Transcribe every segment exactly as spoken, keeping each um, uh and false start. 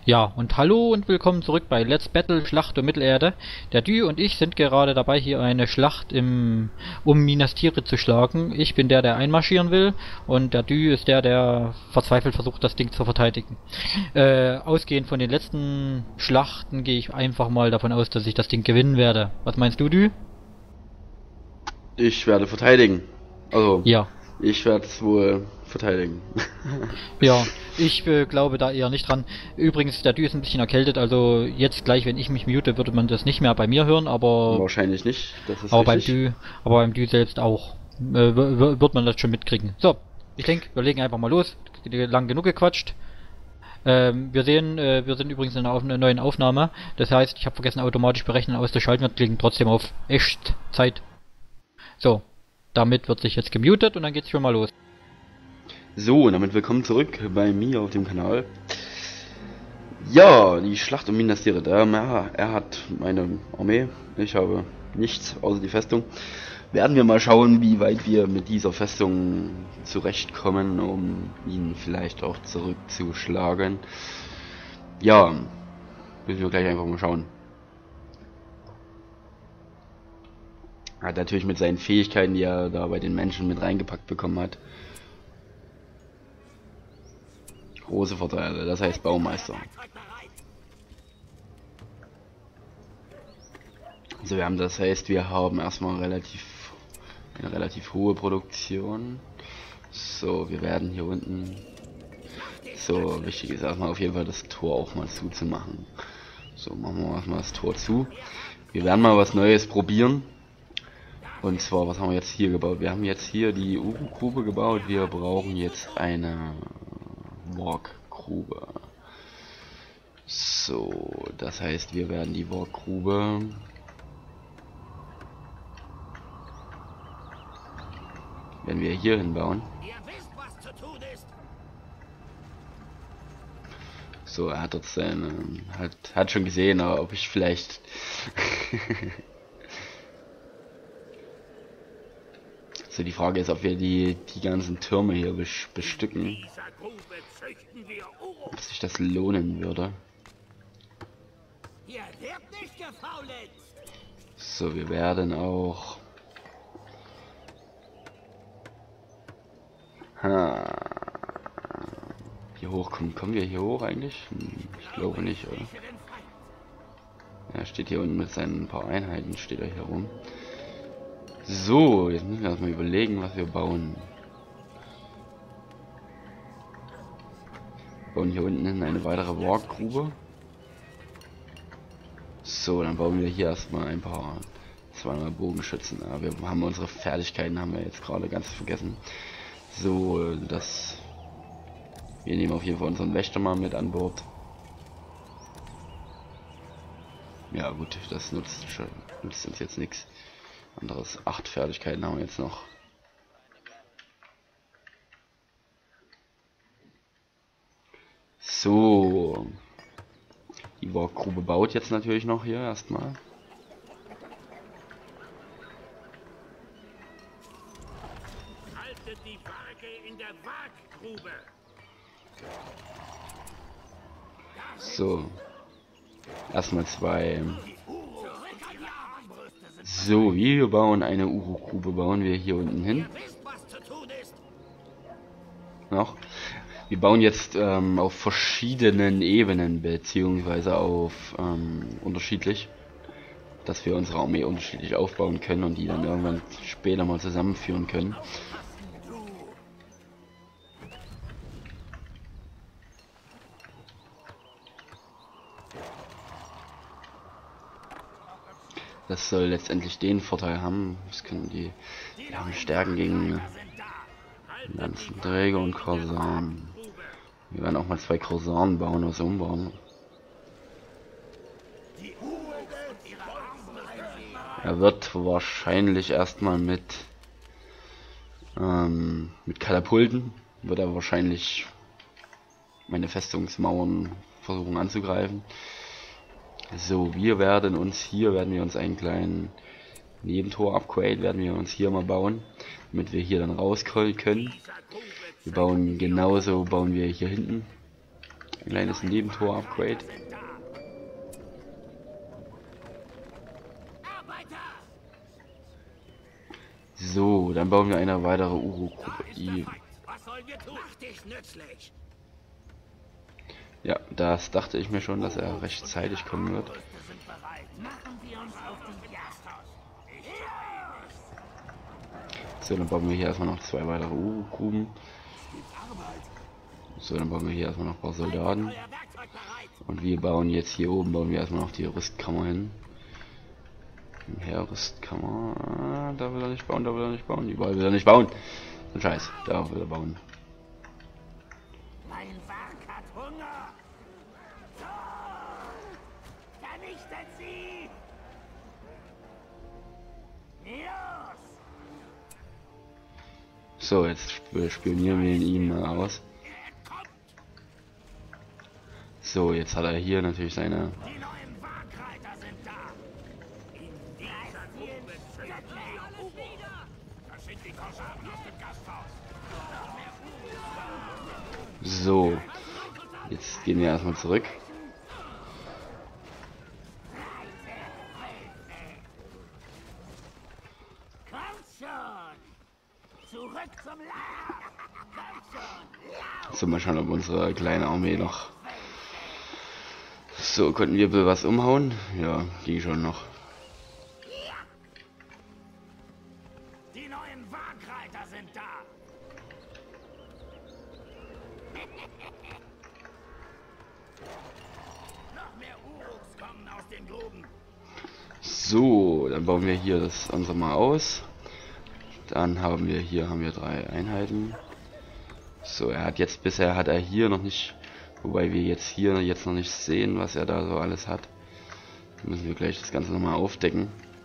Ja, und hallo und willkommen zurück bei Let's Battle Schlacht um Mittelerde. Der Dü und ich sind gerade dabei, hier eine Schlacht im, um Minas Tirith zu schlagen. Ich bin der, der einmarschieren will, und der Dü ist der, der verzweifelt versucht, das Ding zu verteidigen. Äh, ausgehend von den letzten Schlachten gehe ich einfach mal davon aus, dass ich das Ding gewinnen werde. Was meinst du, Dü? Ich werde verteidigen. Also, Ja. ich werde es wohl verteidigen. Ja, ich äh, glaube da eher nicht dran. Übrigens, der Dü ist ein bisschen erkältet, also jetzt gleich, wenn ich mich mute, würde man das nicht mehr bei mir hören, aber Wahrscheinlich nicht, das ist aber beim richtig. Dü, aber beim Dü selbst auch. Äh, w- w- wird man das schon mitkriegen. So, ich denke, wir legen einfach mal los. Lang genug gequatscht. Ähm, wir sehen, äh, wir sind übrigens in einer, Auf einer neuen Aufnahme. Das heißt, ich habe vergessen, automatisch berechnen auszuschalten. Wir klicken trotzdem auf Echtzeit. So, damit wird sich jetzt gemutet und dann geht's schon mal los. So, und damit willkommen zurück bei mir auf dem Kanal. Ja, die Schlacht um Minas Tirith. Ähm, ja, er hat meine Armee, ich habe nichts außer die Festung. Werden wir mal schauen, wie weit wir mit dieser Festung zurechtkommen, um ihn vielleicht auch zurückzuschlagen. Ja, müssen wir gleich einfach mal schauen. Hat natürlich mit seinen Fähigkeiten, die er da bei den Menschen mit reingepackt bekommen hat, große Vorteile. Das heißt Baumeister. Also wir haben, das heißt, wir haben erstmal relativ eine relativ hohe Produktion. So, wir werden hier unten. So, wichtig ist erstmal auf jeden Fall das Tor auch mal zuzumachen. So, machen wir erstmal das Tor zu. Wir werden mal was Neues probieren. Und zwar, was haben wir jetzt hier gebaut? Wir haben jetzt hier die Uru-Grube gebaut. Wir brauchen jetzt eine Warg-Grube. So, das heißt, wir werden die Warg-Grube wenn wir hier hinbauen. So, er hat dort seine, hat, hat schon gesehen, aber ob ich vielleicht so, die Frage ist, ob wir die die ganzen Türme hier bestücken, ob sich das lohnen würde. So, wir werden auch ha. Hier hoch kommen, kommen wir hier hoch eigentlich? Hm, ich glaube nicht, oder? Er steht hier unten mit seinen paar Einheiten, steht er hier rum. So, jetzt müssen wir erstmal überlegen, was wir bauen. Wir bauen hier unten in eine weitere Warg-Grube. So, dann bauen wir hier erstmal ein paar zweimal Bogenschützen. Ja, wir haben unsere Fertigkeiten, haben wir jetzt gerade ganz vergessen. So, das wir nehmen auf jeden Fall unseren Wächter mal mit an Bord. Ja gut, das nutzt, schon, nutzt uns jetzt nichts anderes. Acht Fertigkeiten haben wir jetzt noch. So, die Warg-Grube baut jetzt natürlich noch hier erstmal. Haltet die Waage in der Warg-Grube. So, erstmal zwei. So, wir bauen eine Uru-Grube, bauen wir hier unten hin. Noch. Wir bauen jetzt ähm, auf verschiedenen Ebenen, beziehungsweise auf ähm, unterschiedlich, dass wir unsere Armee unterschiedlich aufbauen können und die dann irgendwann später mal zusammenführen können. Das soll letztendlich den Vorteil haben, das können die, die haben Stärken gegen Lanzenträger und Korsaren. Wir werden auch mal zwei Korsaren bauen, was umbauen. Er wird wahrscheinlich erstmal mit ähm, mit Katapulten, wird er wahrscheinlich meine Festungsmauern versuchen anzugreifen. So, wir werden uns hier, werden wir uns einen kleinen Nebentor-Upgrade, werden wir uns hier mal bauen, damit wir hier dann raus können. Wir bauen genauso, bauen wir hier hinten kleines Nebentor-Upgrade. So, dann bauen wir eine weitere Uro-Gruppe. Ja, das dachte ich mir schon, dass er rechtzeitig kommen wird. So, dann bauen wir hier erstmal noch zwei weitere Uro-Gruben. So, dann bauen wir hier erstmal noch ein paar Soldaten. Und wir bauen jetzt hier oben, bauen wir erstmal noch die Rüstkammer hin. Her, Rüstkammer. Ah, da will er nicht bauen, da will er nicht bauen. Überall will er nicht bauen. So Scheiß, da will er bauen. Mein Werk hat Hunger. Vernichtet sie! Los! So, jetzt spionieren wir ihn mal aus. So, jetzt hat er hier natürlich seine... Die neuen Wagreiter sind da! In dieser Gruppe sind Das sind die Korsaren aus dem Gasthaus! So, jetzt gehen wir erstmal zurück. Kommt schon! Zurück zum Lager! Kommt schon! So, mal schauen, ob unsere kleine Armee noch... So, konnten wir was umhauen? Ja, ging schon noch. Die neuen Wagreiter sind da! Noch mehr Uruks kommen aus den Gruben! So, dann bauen wir hier das unsere mal aus. Dann haben wir hier haben wir drei Einheiten. So, er hat jetzt bisher hat er hier noch nicht, wobei wir jetzt hier jetzt noch nicht sehen, was er da so alles hat. Dann müssen wir gleich das Ganze nochmal aufdecken.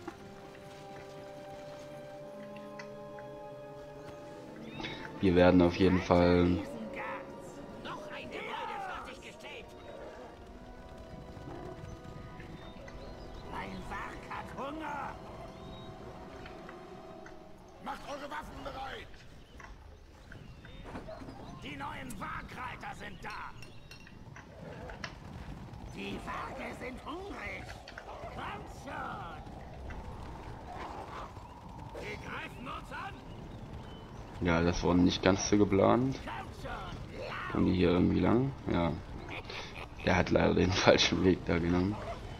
Wir werden auf jeden Fall Noch ein Gebäude fertiggestellt! Mein Werk hat Hunger! Macht eure Waffen bereit! Die neuen Wagreiter sind da! Die Wagen sind hungrig! Kommt schon! Wir greifen uns an! ja, das war nicht ganz so geplant. Kommt schon! Kommen die hier irgendwie lang? Ja. Der hat leider den falschen Weg da genommen.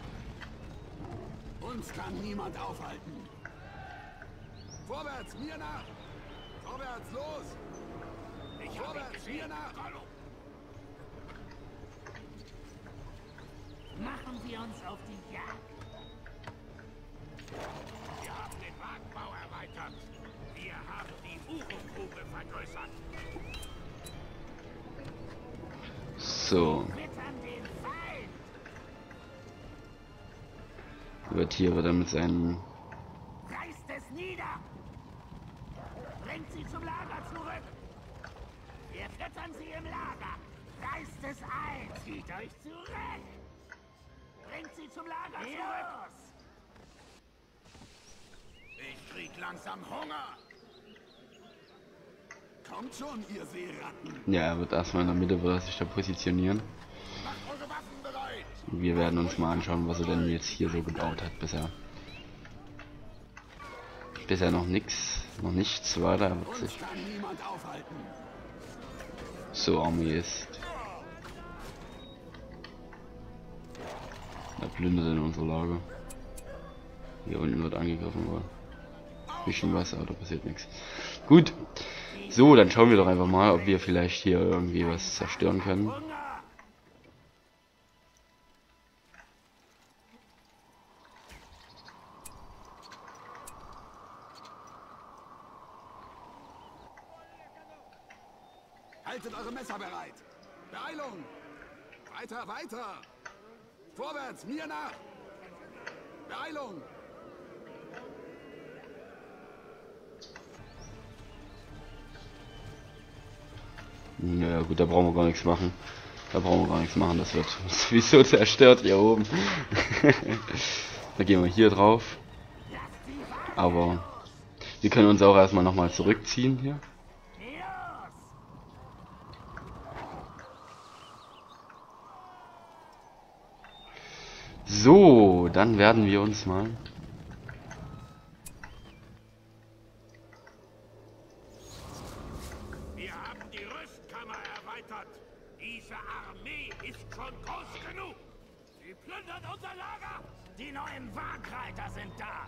Uns kann niemand aufhalten! Vorwärts, mir nach! Vorwärts, los! Ich Vorwärts, mir nach! Machen wir uns auf die Jagd! Wir haben den Wagenbau erweitert! Wir haben die Urugrube vergrößert! So, Wittern den Feind! wird hier wird er mit seinen... Reißt es nieder! Bringt sie zum Lager zurück! Wir füttern sie im Lager! Reißt es ein! Zieht euch zurück! Bringt sie zum Lager zurück! Ich krieg langsam Hunger! Kommt schon, ihr Seeratten! Ja, er wird erstmal in der Mitte wird er sich da positionieren. Macht eure Waffen bereit! Und wir werden uns mal anschauen, was er denn jetzt hier so gebaut hat bisher. Bisher noch nichts, noch nichts weiter. Er wird Uns sich... kann niemand aufhalten! So, Armee ist... Er plündert in unser Lager. Hier unten wird angegriffen worden. Bisschen was, aber da passiert nichts. Gut. So, dann schauen wir doch einfach mal, ob wir vielleicht hier irgendwie was zerstören können. Hunger! Haltet eure Messer bereit! Beeilung! Weiter, weiter! Vorwärts, mir nach! Beeilung! Ja gut, da brauchen wir gar nichts machen. Da brauchen wir gar nichts machen, das wird sowieso zerstört hier oben. Da gehen wir hier drauf. Aber wir können uns auch erstmal nochmal zurückziehen hier. Los! So, dann werden wir uns mal... Wir haben die Rüstkammer erweitert. Diese Armee ist schon groß genug. Sie plündern unser Lager. Die neuen Waagreiter sind da.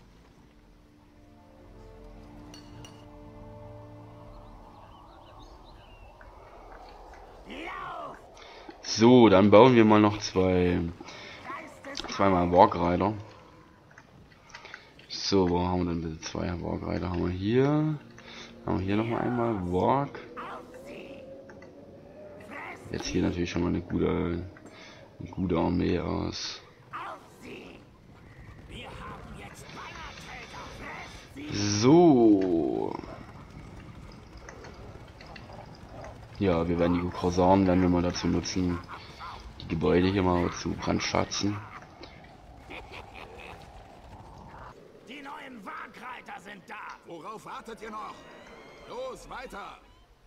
Lauf! So, dann bauen wir mal noch zwei... Zweimal Wargreiter. So, wo haben wir denn bitte zwei Wargreiter? Haben wir hier. Haben wir hier nochmal einmal Warg. Jetzt hier natürlich schon mal eine gute, eine gute Armee aus. So. Ja, wir werden die Korsaren werden wir mal dazu nutzen, die Gebäude hier mal zu brandschatzen. Die neuen Waagreiter sind da. Worauf wartet ihr noch? Los, weiter!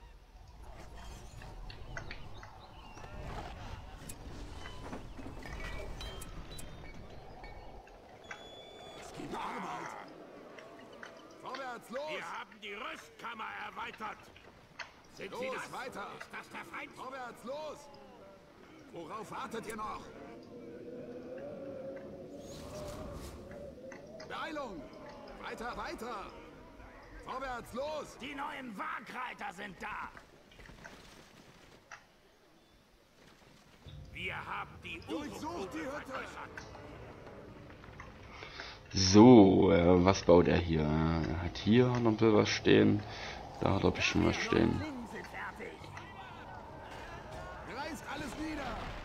Es gibt Arbeit. Vorwärts, los! Wir haben die Rüstkammer erweitert. Sind Los, Sie das? weiter! Ist das der Feind? Vorwärts, los! Worauf wartet ihr noch? Beeilung! Weiter, weiter! Vorwärts, los! Die neuen Waagreiter sind da. Wir haben die Durchsucht die Urukuge Hütte! vergrößert. So, äh, was baut er hier? Er hat hier noch ein bisschen was stehen. Da hat er bestimmt was stehen. Klingen sind fertig. Reißt alles nieder!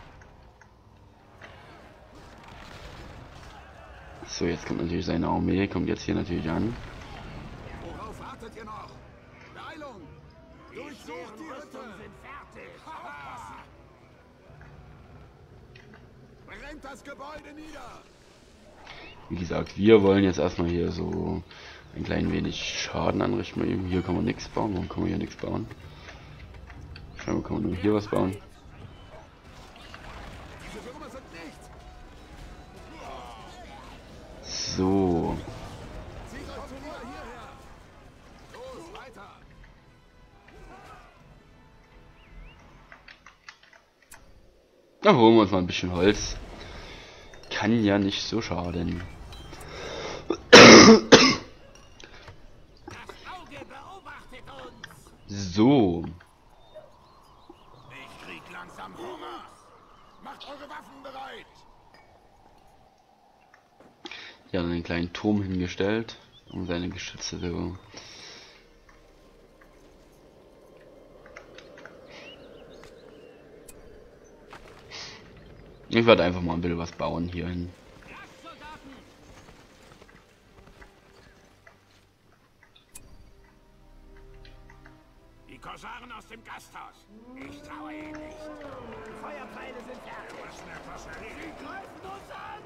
So, jetzt kommt natürlich seine Armee, kommt jetzt hier natürlich an. Worauf wartet ihr noch? Beeilung! Die Durchsucht schweren die Hütte! Rüstungen sind fertig. Brennt das Gebäude nieder! Wie gesagt, wir wollen jetzt erstmal hier so ein klein wenig Schaden anrichten. Hier kann man nichts bauen. Warum kann man hier nichts bauen? Scheinbar kann man nur hier was bauen. Diese Würmer sind nichts! So. Zieht euch Turnier hierher! Los, weiter! Da holen wir uns mal ein bisschen Holz. Kann ja nicht so schaden. Das Auge beobachtet uns. So. Ich krieg langsam Hunger! Macht eure Waffen bereit! Hier hat er einen kleinen Turm hingestellt, um seine Geschütze zu... Ich werde einfach mal ein bisschen was bauen hier hin. Soldaten. Die Korsaren aus dem Gasthaus. Ich traue ihnen nicht. Die Feuerpfeile sind fertig. Wir müssen etwas erledigen. Sie greifen uns an.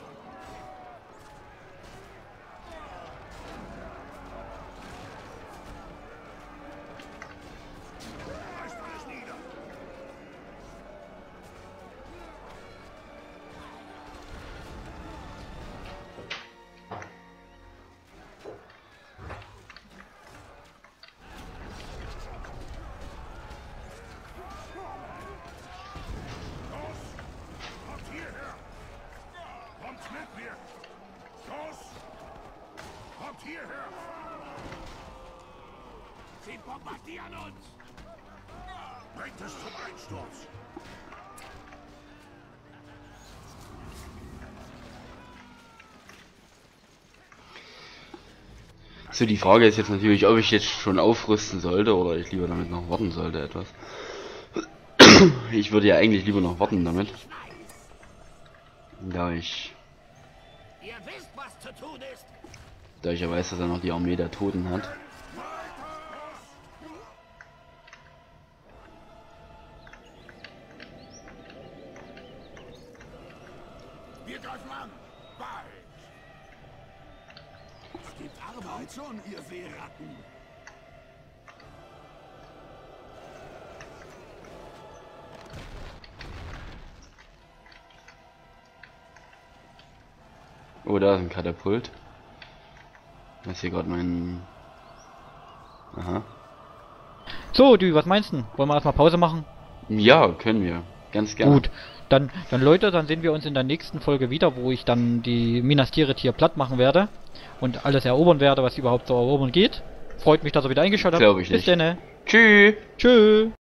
Reißt alles nieder! Kommt hierher. Kommt mit mir. Los. Kommt hierher. Sie bombardieren uns. Bringt es zum Einsturz. So, die Frage ist jetzt natürlich, ob ich jetzt schon aufrüsten sollte oder ich lieber damit noch warten sollte etwas. Ich würde ja eigentlich lieber noch warten damit. Da ich, Ihr wisst, was zu tun ist. da ich ja weiß, dass er noch die Armee der Toten hat. Wir greifen an! Bald! Es gibt Arbeit schon, ihr Seeratten! Oh, da ist ein Katapult. Das ist hier gerade mein... Aha. So, Dü, was meinst du? Wollen wir erstmal Pause machen? Ja, können wir. Ganz gerne. Gut. Dann, dann Leute, dann sehen wir uns in der nächsten Folge wieder, wo ich dann die Minas Tirith hier platt machen werde. Und alles erobern werde, was überhaupt zu erobern geht. Freut mich, dass ihr wieder eingeschaltet habt. Glaube ich Bis nicht. dann. Tschüss. Tschüss.